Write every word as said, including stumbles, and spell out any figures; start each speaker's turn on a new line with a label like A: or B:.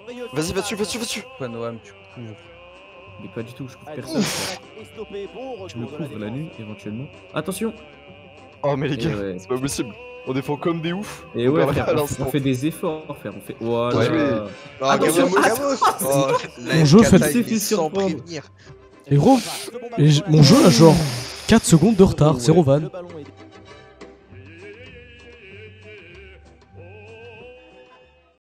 A: Vas-y, va dessus, va dessus, va dessus.
B: Quoi, Noam, tu couvres?
C: Mais pas du tout, je couvre personne. Je me couvre la nuit éventuellement. Attention.
A: Oh mais les
C: Et
A: gars,
C: ouais.
A: c'est pas possible. On défend comme des oufs.
C: Et
A: On
C: ouais,
A: perd
C: frère,
A: à
C: on,
A: l'instant.
C: on fait des efforts, frère. On fait. Voilà.
A: Ouais.
D: Oh,
C: Attention,
D: Gamos,
C: attention.
D: Oh, la
E: Mon jeu
D: M K
E: fait-
D: T, il est
C: fait
D: sans
C: surprendre.
D: prévenir.
E: Et gros, et j- mon jeu a genre quatre secondes de retard, zéro van.